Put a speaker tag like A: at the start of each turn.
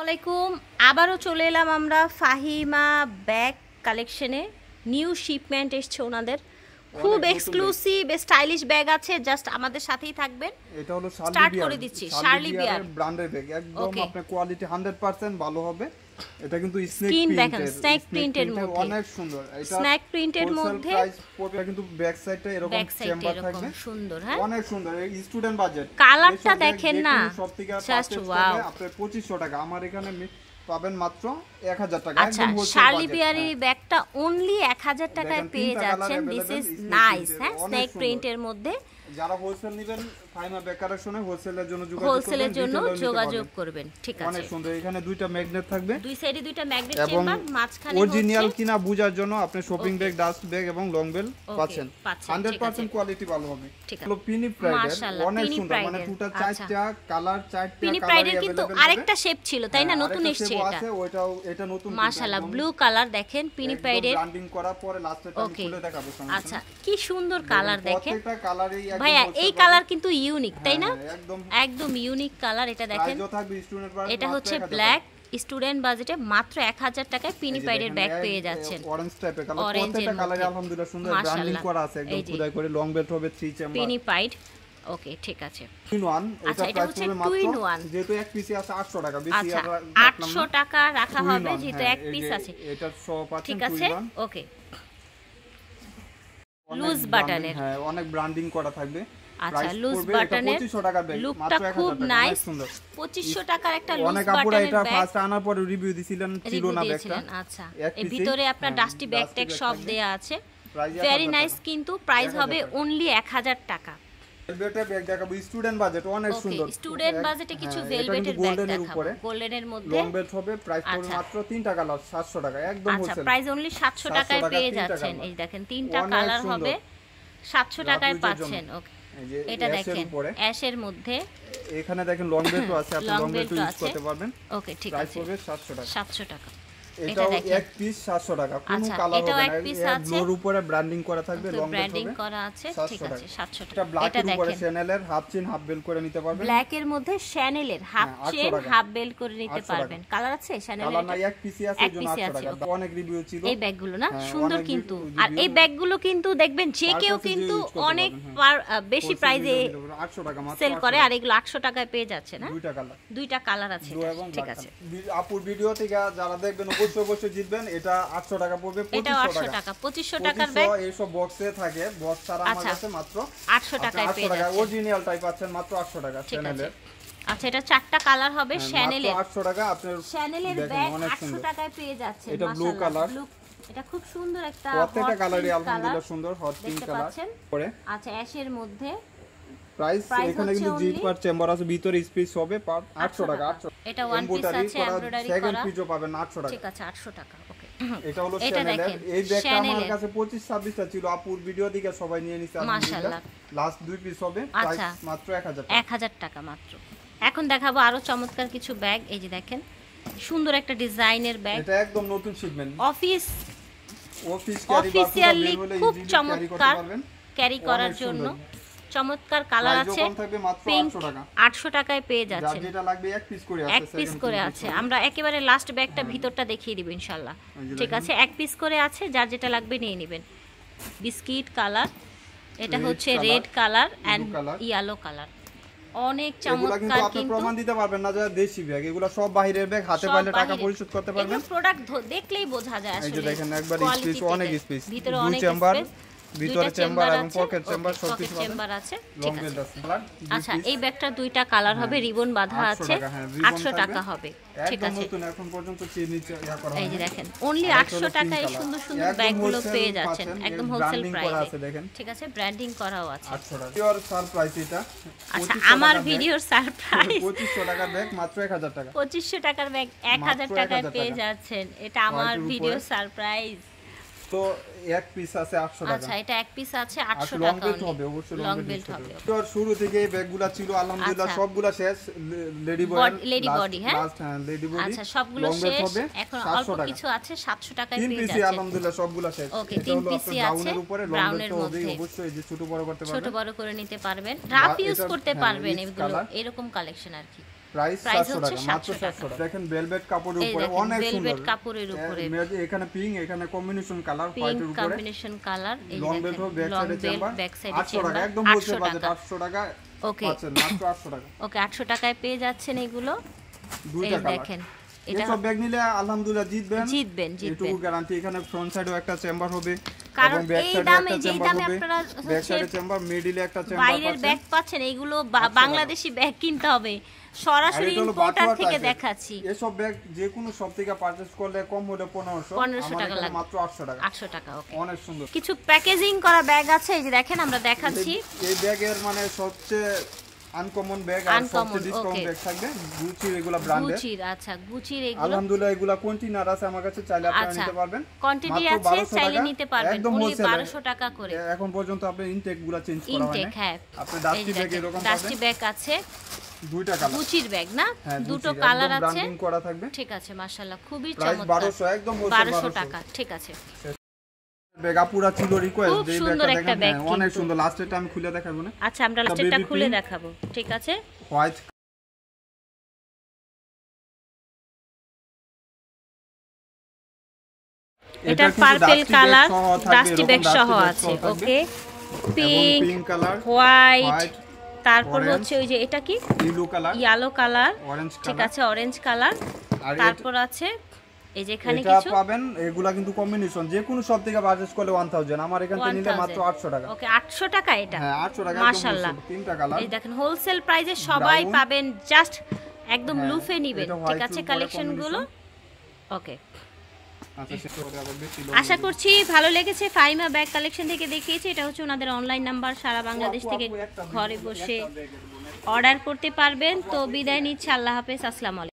A: আসসালামাইকুম আবারও চলে এলাম আমরা ফাহিমা ব্যাগ কালেকশনে। নিউ শিপমেন্ট এসছে ওনাদের, খুব এক্সক্লুসিভ স্টাইলিশ ব্যাগ আছে। জাস্ট আমাদের সাথেই থাকবেন।
B: এটা হলো
A: স্টার্ট করে দিচ্ছি শার্লি বিয়ার
B: ব্র্যান্ডের ব্যাগ, একদম আপনার কোয়ালিটি 100% ভালো হবে। এটা কিন্তু
A: স্নেক প্রিন্টের মধ্যে
B: অনেক সুন্দর। এটা
A: স্নেক প্রিন্টের মধ্যে
B: প্রাইস পড়বে কিন্তু ব্যাক সাইডটা এরকম চেম্বার থাকবে,
A: সুন্দর। হ্যাঁ
B: অনেক সুন্দর। এই স্টুডেন্ট বাজেট
A: কালারটা দেখেন না,
B: জাস্ট ওয়াও। আপনার 2500 টাকা, আমার এখানে পাবেন মাত্র 1000 টাকা।
A: আচ্ছা, শার্লি বিয়ারের ব্যাগটা অনলি 1000 টাকায় পেয়ে যাচ্ছেন। This is nice. হ্যাঁ স্নেক প্রিন্টের মধ্যে
B: যারা হোলসেল নেবেন ফাহিমা ব্যাগ কালেকশনে
A: হোলসেলের জন্য যোগাযোগ করবেন। ঠিক আছে,
B: অনেক সুন্দর। এখানে দুইটা ম্যাগনেট থাকবে,
A: দুই সাইডে দুইটা ম্যাগনেট চেম্বার, মাঝখানে
B: অরিজিনাল কিনা বোঝার জন্য আপনি শপিং ব্যাগ, ডাস্ট ব্যাগ এবং লং বেল পাচ্ছেন। 100% কোয়ালিটি ভালো হবে। হলো পিনি প্রাইডের, অনেক সুন্দর। মানে দুটো চারটা কালার, চারটা
A: পিনি প্রাইডের কিন্তু আরেকটা শেপ ছিল তাই না? নতুন এসেছে এটা।
B: এটা নতুন
A: মাশাআল্লাহ, ব্লু কালার দেখেন পিনি প্রাইডের
B: ব্র্যান্ডিং করা। পরে লাস্টে আমি খুলে দেখাবো।
A: আচ্ছা, কি সুন্দর কালার দেখেন
B: প্রত্যেকটা কালারই
A: ভাইয়া। এই কালার কিন্তু ইউনিক তাই না? একদম ইউনিক কালার। এটা দেখেন, এটা হচ্ছে ব্ল্যাক। স্টুডেন্ট বাজেটে মাত্র 1000 টাকায় পিনি প্রাইডের ব্যাগ পেয়ে যাচ্ছেন।
B: অরেঞ্জ টাইপের কালার, প্রত্যেকটা কালারে আলহামদুলিল্লাহ সুন্দর ব্র্যান্ডিং করা আছে। একদম খোদাই করে লং বেল্ট হবে 3 চেম্বার
A: পিনি প্রাইড। ওকে ঠিক আছে।
B: আচ্ছা, এটা হচ্ছে 2 in 1, যেহেতু এক পিসে আছে 800 টাকা, বেশি আর
A: 800 টাকা রাখা হবে যেহেতু এক পিস আছে।
B: এটা সব আছে।
A: ঠিক আছে, ওকে। লুজ বাটনের,
B: হ্যাঁ অনেক ব্র্যান্ডিং করা থাকবে।
A: আচ্ছা, লুজ বাটনের
B: 2500 টাকা ব্যাগ,
A: লুকটা খুব নাইস। 2500 টাকার একটা লুজ
B: অনেক আপুরা
A: বাটনের
B: এটা
A: ব্যাগ
B: ফার্স্ট আনার পরে রিভিউ দিছিলেন, ছিল না ব্যাগটা।
A: আচ্ছা, এর ভিতরে আপনার ডাস্টি ব্যাগ ট্যাগ সব দেয়া আছে। Very nice. কিন্তু প্রাইস হবে অনলি 1000 টাকা।
B: ভেলভেটের ব্যাগ দেখাবো স্টুডেন্ট বাজেট, অনেক সুন্দর।
A: স্টুডেন্ট বাজেটে কিছু ভেলভেটের ব্যাগ দেখাবো গোল্ডেনের মধ্যে।
B: লং বেল্ট হবে, প্রাইস পড়বে মাত্র 3 টাকা লস, 700 টাকা একদম হোলসেল।
A: আচ্ছা, প্রাইস অনলি 700 টাকায় পেয়ে যাচ্ছেন। এই দেখেন তিনটা কালার হবে, 700 টাকায় পাচ্ছেন। ওকে, এটা দেখেন অ্যাশের মধ্যে।
B: এখানে দেখেন লং বেল্টও আছে, আপনি লং বেল্ট ইউজ করতে পারবেন।
A: ওকে ঠিক আছে,
B: প্রাইস পড়বে 700 টাকা।
A: 700 টাকা।
B: এটাও এক পিস 700 টাকা, কোনো কালার হবে না। ব্লুর উপরে ব্র্যান্ডিং করা থাকবে, লং বেল্ট
A: ব্র্যান্ডিং করা আছে। ঠিক আছে, 700 টাকা।
B: এটা ব্ল্যাকের উপরে শ্যানেলের হাফ চেইন হাফ বেল্ট করে নিতে পারবেন।
A: ব্ল্যাকের মধ্যে শ্যানেলের হাফ চেইন হাফ বেল্ট করে নিতে পারবেন। কালার আছে শ্যানেলের?
B: কালার নাই, এক পিসই আছে, এজন্য 800 টাকা। অনেক রিভিউ ছিল
A: এই ব্যাগগুলো না, সুন্দর কিন্তু। আর এই ব্যাগগুলো কিন্তু দেখবেন যে কেউ কিন্তু অনেক বেশি প্রাইসে
B: 800 টাকা মাত্র
A: সেল করে, আর এগুলো 800 টাকায় পেয়ে যাচ্ছে না? দুইটা কালার আছে। ঠিক আছে,
B: আপুর ভিডিও থেকে যারা দেখবেন অবশ্যই জিতবেন। এটা 800 টাকা পড়বে,
A: 2500 টাকা। 2500 টাকার ব্যাগ
B: এইসব বক্সে থাকে, বক্স ছাড়া আমার কাছে মাত্র
A: 800 টাকায় পেয়ে যাচ্ছেন।
B: অরিজিনাল টাইপ পাচ্ছেন মাত্র 800 টাকা চ্যানেলের।
A: আচ্ছা, এটা চারটা কালার হবে শ্যানেলের।
B: 800 টাকা আপনার
A: শ্যানেলের ব্যাগ 800 টাকায় পেয়ে যাচ্ছেন।
B: এটা ব্লু কালার,
A: এটা খুব সুন্দর একটা
B: প্রত্যেকটা কালারই আলহামদুলিল্লাহ সুন্দর, হট পিঙ্ক কালার পরে।
A: আচ্ছা, অ্যাশের মধ্যে
B: প্রাইস এখানে কিন্তু জিপ পার চেম্বার আছে, ভিতরে স্পেস হবে 800 টাকা। 800
A: এটা ওয়ান পিস আছে, এমব্রয়ডারি করা।
B: সেকেন্ড পিসও পাবেন 800 টাকা।
A: ঠিক আছে, 800 টাকা। ওকে,
B: এটা হলো শ্যানেলের। এই ব্যাগটা আমার কাছে 25-26 টা ছিল, আপুর ভিডিও দেখে সবাই নিয়ে নিছে আলহামদুলিল্লাহ। লাস্ট 2 পিস হবে, প্রাইস মাত্র 1000 টাকা।
A: 1000 টাকা মাত্র। এখন দেখাবো আরো চমৎকার কিছু ব্যাগ। এই যে দেখেন সুন্দর একটা ডিজাইনের ব্যাগ,
B: এটা একদম নতুন শিপমেন্ট।
A: অফিসিয়ালি খুব চমৎকার ক্যারি করার জন্য। চমৎকার কালার আছে, পিঙ্ক। 800 টাকায় পেয়ে যাচ্ছেন।
B: যেটা লাগবে এক পিস করে আছে।
A: আমরা একেবারে লাস্ট ব্যাগটা ভিতরটা দেখিয়ে দিব ইনশাআল্লাহ। ঠিক আছে, এক পিস করে আছে, যার যেটা লাগবে নিয়ে নেবেন। বিস্কিট কালার, এটা হচ্ছে red colour and yellow colour. অনেক চমৎকার।
B: কিন্তু প্রমাণ দিতে পারবেন না যে দেশি ব্যাগ, এগুলো সব বাইরের ব্যাগ, হাতে পাইলে টাকা পরিশোধ করতে পারবেন।
A: এই প্রোডাক্ট দেখলেই বোঝা যায় আসলে।
B: এই যে দেখেন একবার স্পেস, অনেক স্পেস, ভিতরে অনেক চেম্বার, ভিতরে চেম্বার এবং পকেট চেম্বার, সব কিছু
A: চেম্বার আছে। ঠিক আছে, আচ্ছা এই ব্যাগটা দুইটা কালার হবে, রিবন বাঁধা আছে, 800 টাকা হবে। ঠিক আছে,
B: এখন পর্যন্ত চিনি করা হয়।
A: এই যে দেখেন অনলি 800 টাকায় সুন্দর সুন্দর ব্যাগগুলো পেয়ে যাচ্ছেন, একদম হোলসেল প্রাইসে। ঠিক আছে, ব্র্যান্ডিং করাও আছে।
B: 800 টাকা পিওর সারপ্রাইজ এটা।
A: আচ্ছা, আমার ভিডিওর সারপ্রাইজ
B: 2500 টাকার ব্যাগ মাত্র 1000 টাকা।
A: 2500 টাকার ব্যাগ 1000 টাকায় পেয়ে যাচ্ছেন। এটা আমার ভিডিওর সারপ্রাইজ।
B: তো এক পিস আছে 800 টাকা।
A: আচ্ছা, এটা এক পিস আছে 800 টাকা। লং বেল্ট
B: হবে, অবশ্যই লং বেল্ট হবে। তো শুরু থেকে এই ব্যাগগুলো ছিল আলহামদুলিল্লাহ সবগুলা শেষ। লেডি
A: বডি, হ্যাঁ
B: লেডি বডি।
A: আচ্ছা, সবগুলো শেষ, এখন অল্প কিছু আছে 700 টাকায় পেয়ে যাচ্ছেন।
B: তিন পিস আলহামদুলিল্লাহ সবগুলা শেষ।
A: ওকে, তিন পিসই আছে
B: ব্রাউনের উপরে, লং বেল্ট হবে অবশ্যই, যে ছোট বড় করতে পারবেন,
A: ছোট বড় করে নিতে পারবেন, রাফ ইউজ করতে পারবেন। এগুলো এরকম কালেকশন আর কি।
B: প্রাইস 700 টাকা, মাত্র 700 টাকা। দেখেন ভেলভেট কাপড়ের উপরে অনেক সুন্দর,
A: ভেলভেট কাপড়ের উপরে
B: এখানে পিঙ্ক, এখানে কম্বিনেশন কালার হোয়াইটের উপরে
A: কম্বিনেশন কালার, এই
B: লং বেল্ট হবে, ব্যাক সাইডে চেম্বার, 800 টাকা, একদম হোলসেল বাজেট 800 টাকা।
A: ওকে
B: আচ্ছা, মাত্র 800 টাকা।
A: ওকে 800 টাকায় পেয়ে যাচ্ছেন এগুলো।
B: দুইটা কালার
A: দেখেন,
B: এটা সব ব্যাগ নিলে আলহামদুলিল্লাহ জিতবেন,
A: জিতবেন।
B: এটুকু গ্যারান্টি। এখানে ফ্রন্ট সাইডেও একটা চেম্বার হবে
A: কারণ
B: এবং ব্যাক
A: এই
B: সাইডে
A: দামে
B: একটা
A: যেই
B: চেম্বার
A: দামে
B: হবে,
A: আপনারা
B: ব্যাক সাইডে চেম্বার, মিডলে একটা চেম্বার
A: বাইরের ব্যাগ পাচ্ছেন, এইগুলো বাংলাদেশি ব্যাগ কিনতে হবে, সরাসরি ইম্পোর্টার থেকে দেখাচ্ছি।
B: এসব ব্যাগ যে কোনো শপ থেকে পারচেজ করলে কম হলে 1500 টাকা লাগবে, মাত্র 800 টাকা।
A: 800 টাকা। ওকে,
B: অনেক সুন্দর
A: কিছু প্যাকেজিং করা ব্যাগ আছে, এই যে দেখেন আমরা দেখাচ্ছি।
B: এই ব্যাগের মানে সবচেয়ে আনকমন ব্যাগ আর সবচেয়ে ডিসকাউন্ট ব্যাগ থাকবে গুচি, এগুলা ব্র্যান্ডের।
A: গুচির, আচ্ছা গুচির এগুলো
B: আলহামদুলিল্লাহ এগুলা কন্টেইনার আছে আমার কাছে, চাইলে আপনারা নিতে পারবেন।
A: কোয়ান্টিটি আছে, চাইলে নিতে পারবেন, only 1200 টাকা করে।
B: এখন পর্যন্ত আপনি ইনটেক গুলা চেঞ্জ করা হয় না।
A: ইনটেক, হ্যাঁ।
B: আপনি ডাস্টি ব্যাগ এরকম পাবেন,
A: ডাস্টি ব্যাগ আছে,
B: দুইটা কালার
A: গুচির ব্যাগ না, দুটো
B: গুচি,
A: কালার
B: একদম
A: আছে,
B: ব্র্যান্ডিং করা থাকবে।
A: ঠিক আছে, মাশাআল্লাহ খুবই
B: প্রাইস
A: চমৎকার।
B: 1200, একদম হোলসেল
A: 1200 টাকা, ঠিক আছে।
B: ব্যাগ আপুরা ছিল রিকোয়েস্ট,
A: খুব
B: এই
A: সুন্দর
B: ব্যাগটা
A: একটা ব্যাগ,
B: দেখেন, অনেক সুন্দর। লাস্টেরটা আমি খুলে দেখাবো না?
A: আচ্ছা, আমরা লাস্টেরটা খুলে দেখাবো, ঠিক আছে।
B: হোয়াইট
A: এটা পার্পল কালার, ডাস্টি ব্যাগ সহ আছে। ওকে, পিঙ্ক
B: কালার,
A: হোয়াইট, তারপর হচ্ছে ওই যে এটা কি ইয়েলো কালার, ঠিক আছে, অরেঞ্জ কালার, তারপর আছে এই যে এখানে কিছু
B: পাবেন। এগুলা কিন্তু কম্বিনেশন, যে কোনো সব থেকে পারচেজ করলে 1000, আমার এখান থেকে নিলে মাত্র 800 টাকা।
A: ওকে, 800 টাকা এটা?
B: হ্যাঁ, 800 টাকা,
A: মাশাআল্লাহ।
B: তিনটা কালার,
A: এই দেখেন হোলসেল প্রাইসে সবাই পাবেন, জাস্ট একদম লুফে নেবেন, ঠিক আছে কালেকশন গুলো। ওকে, আশা করছি ভালো লেগেছে। ফাইমা ব্যাগ কালেকশন থেকে দেখিয়েছি, এটা হচ্ছে ওনাদের অনলাইন নাম্বার, সারা বাংলাদেশ থেকে ঘরে বসে অর্ডার করতে পারবেন। তো বিদায় নিচ্ছি, আল্লাহ হাফেজ, আসসালামু আলাইকুম।